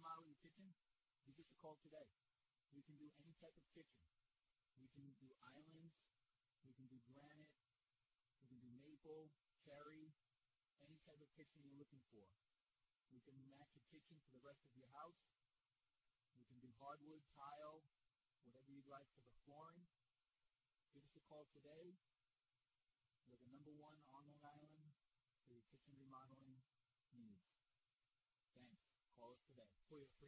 remodel your kitchen, give us a call today. We can do any type of kitchen. We can do islands. We can do granite. We can do maple, cherry, any type of kitchen you're looking for. We can match your kitchen for the rest of your house. We can do hardwood, tile, whatever you'd like for the flooring. Give us a call today. We're the #1 on Long Island for your kitchen remodeling needs. Thanks. Call us today for your